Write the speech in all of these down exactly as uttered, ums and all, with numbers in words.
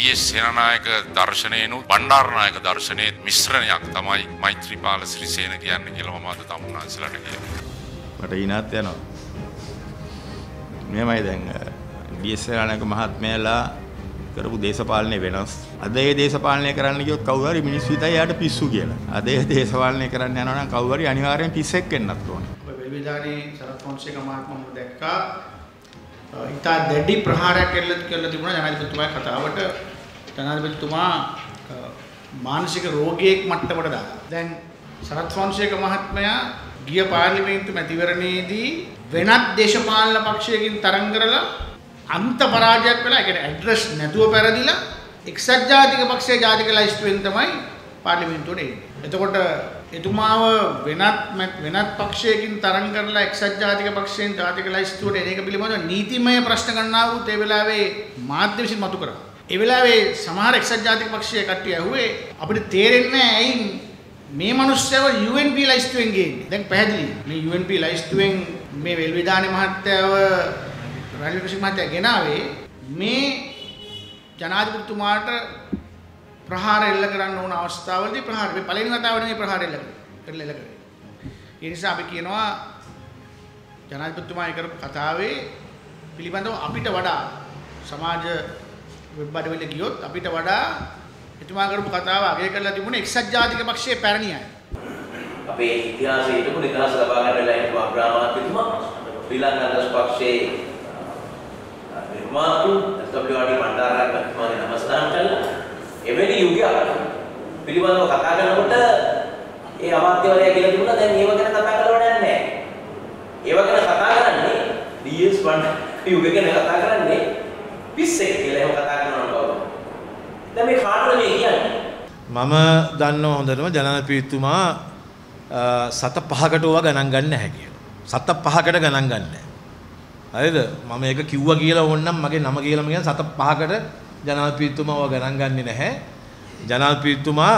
D S Senanayake දර්ශනයනු බණ්ඩාරනායක දර්ශනයේ මිශ්‍රණයක් තමයි මෛත්‍රීපාල ශ්‍රීසේන කියන්නේ කියලා මම අද තමුන්නාන්සලට කියනවා. මට ඊනත් යනවා. මෙහෙමයි දැන් डी एस සේනානායක මහත්මයාලා කරපු දේශපාලනය වෙනස්. අද ඒ දේශපාලනය කරන්න ගියොත් කවුරු හරි මිනිස්සු හිතයි යාට පිස්සු කියලා. අද ඒ දේශපාලනය කරන්න යනවා නම් කවුරු හරි අනිවාර්යෙන් පිස්සෙක් වෙන්නත් ඕනේ. ඔය වෙල්විදානේ සරත් ෆොන්සේකා මහත්මයා මම දැක්කා. ඉතා දැඩි ප්‍රහාරයක් එල්ල කරලා තිබුණා ජනාධිපතිතුමාගේ කතාවට. ජනාධිපතිතුමා මානසික රෝගියෙක් මට්ටමට දාලා. දැන් සරත් ෆොන්සේකා මහත්මයා ගිය පාර්ලිමේන්තු මැතිවරණයේදී වෙනත් දේශපාලන පක්ෂයකින් තරඟ කරලා අන්ත පරාජයක් වෙලා ඒ කියන්නේ ඇඩ්‍රස් නැතුව පෙරදිලා එක්සත් ජාතික පක්ෂයේ ජාතික ලයිස්තුවෙන් තමයි පාර්ලිමේන්තුවට එන්නේ. එතකොට එතුමාව වෙනත් වෙනත් පක්ෂයකින් තරඟ කරලා එක්සත් ජාතික පක්ෂයෙන් ජාතික ලයිස්තුවට එන එක පිළිබඳව නීතිමය ප්‍රශ්න ගන්නාවුත් ඒ වෙලාවේ මාධ්‍ය විසින් මතු කරා. ඒ වෙලාවේ සමහර එක්සත් ජාතික පක්ෂයේ කට්ටිය ඇහුවේ අපිට තේරෙන්නේ නැහැ ඇයි මේ මිනිස්සුව යු එන් පී ලයිස්තුවෙන් ගේන්නේ. දැන් පැහැදිලි මේ යු එන් පී ලයිස්තුවෙන් මේ වෙල්විදානේ මහත්තයව රනිල් වික්‍රමසිංහ මහත්තයා ගෙනාවේ මේ ජනාධිපතිතුමාට ප්‍රහාර එල්ල කරන්න ඕන අවස්ථාවලදී ප්‍රහාර මේ පළවෙනි වතාවට මේ ප්‍රහාර එල්ල කරලා එල්ල කරේ. ඒ නිසා අපි කියනවා ජනාධිපතිතුමා කරපු කතාවේ පිළිබඳව අපිට වඩා සමාජ වෙබ් අඩවිවල ගියොත් අපිට වඩා එතුමා කරපු කතාව අගය කරලා තිබුණේ එක්සත් ජාතික පක්ෂයේ පැරණි අය. අපේ ඉතිහාසයේ තිබුණ නිදහස ලබා ගන්න වෙලා හිටපු අබ්‍රාහ්මතුමා ශ්‍රී ලංකා දස් පක්ෂයේ නිර්මාතු S W R D Bandaranaike මහත්මයාගේ නමස්කාර කළා. එවැනි යුගයක් පිළිබඳව කතා කරනකොට ඒ අමාත්‍යවරයා කියලා තිබුණා දැන් ඒව ගැන කතා කරනව නැහැ. ඒව ගැන කතා කරන්නේ डी एस බණ්ඩාර යුග ගැන කතා කරන්නේ පිස්සෙක් කියලා එහෙම කතා කරනවා කවුද? දැන් මේ කාටද මේ කියන්නේ? මම දන්නව හොඳටම ජනාධිපතිතුමා සත පහකට ඕවා ගණන් ගන්න නැහැ කියලා. සත පහකට ගණන් ගන්න නැහැ. හරිද? මම ඒක කිව්වා කියලා ඕනනම් මගේ නම කියලා මම සත පහකට ජනාධිපතිතුමා ඕවා ගණන් ගන්නේ නැහැ. ජනාධිපතිතුමා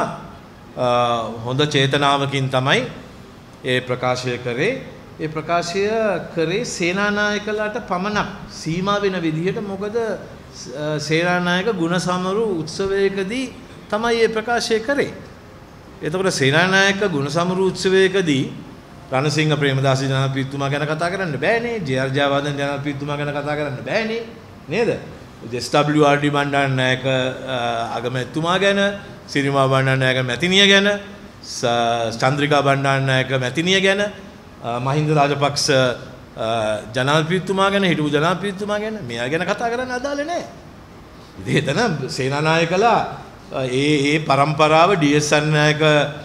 හොඳ චේතනාවකින් තමයි ඒ ප්‍රකාශය කරේ. ඒ ප්‍රකාශය කරේ සේනානායකලාට පමණක් සීමා වෙන විදිහට. මොකද සේනානායක ගුණසමරු උත්සවයකදී තමයි මේ ප්‍රකාශය කරේ. එතකොට සේනානායක ගුණසමරු උත්සවයකදී රණසිංහ ප්‍රේමදාස ජනාධිපතිතුමා ගැන කතා කරන්න බෑනේ. ජේ ආර් ජයවර්ධන ජනාධිපතිතුමා ගැන කතා කරන්න බෑනේ. නේද? S W R D Bandaranaike අගමැතිතුමා ගැන, සිරිමා බණ්ඩාරනායක මැතිණිය ගැන, චන්ද්‍රිකා බණ්ඩාරනායක මැතිණිය ගැන, මහින්ද රාජපක්ෂ ජනාධිපතිතුමා ගැන, හිටපු ජනාධිපතිතුමා ගැන මෙයා ගැන කතා කරන්න අදාළ නැහැ. ඉතින් එතන සේනානායකලා ඒ ඒ પરම්පරාව डी एस සේනානායක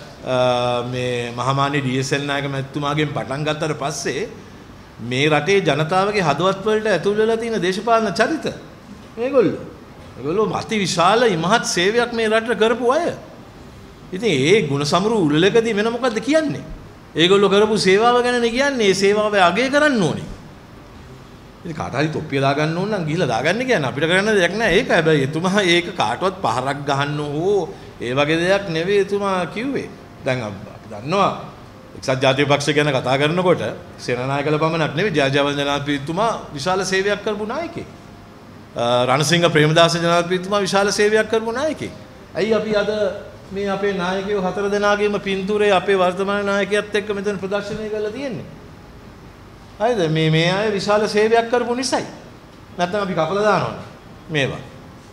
මේ මහමානි डी एस සේනානායක මැතිතුමාගෙන් පටන් ගත්තට පස්සේ මේ රටේ ජනතාවගේ හදවත් වලට ඇතුල් වෙලා තියෙන දේශපාලන චරිත මේගොල්ලෝ. ඒගොල්ලෝ අති විශාල ඉමහත් සේවයක් මේ රටට කරපු අය. ඉතින් ඒ ගුණසමරු උළෙලකදී වෙන මොකද්ද කියන්නේ? ඒගොල්ලෝ කරපු සේවාව ගැනනේ කියන්නේ. ඒ සේවාව අගය කරන්න ඕනේ. ඉතින් කාට හරි තොප්පිය දාගන්න ඕන නම් ගිහිල්ලා දාගන්න කියන්නේ අපිට කරන්න දෙයක් නැහැ. ඒක හැබැයි එතුමා ඒක කාටවත් පහරක් ගහන්න ඕ ඒ වගේ දෙයක් නෙවෙයි එතුමා කිව්වේ. දැන් අපි දන්නවා එක්සත් ජාතික පක්ෂ ගැන කතා කරනකොට සේනානායකලා පමණක් නෙවෙයි ජයජයවර්ධන ජනාධිපතිතුමා විශාල සේවයක් කරපු නායකයෙක්. රණසිංහ ප්‍රේමදාස ජනාධිපතිතුමා විශාල සේවයක් කරපු නායකයෙක්. ඇයි අපි අද මේ අපේ නායකයෝ හතර දෙනාගේම පින්තූරේ අපේ වර්තමාන නායකයාත් එක්ක මෙතන ප්‍රදර්ශනය කරලා තියෙන්නේ? හරිද? මේ මේ අය විශාල සේවයක් කරපු නිසායි. නැත්නම් අපි කපලා දානවනේ මේවා.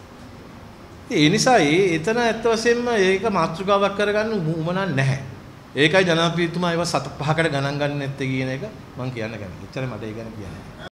ඒ නිසා එතන ඇත්ත වශයෙන්ම ඒක මාතෘකාවක් කරගන්න උවමනා නැහැ. ඒකයි ජනාධිපතිතුමා ඒවා සත පහකට ගණන් ගන්න නැත්තේ කියන එක මම කියන්න කැමතියි. එච්චරයි මට ඒ ගැන කියන්න.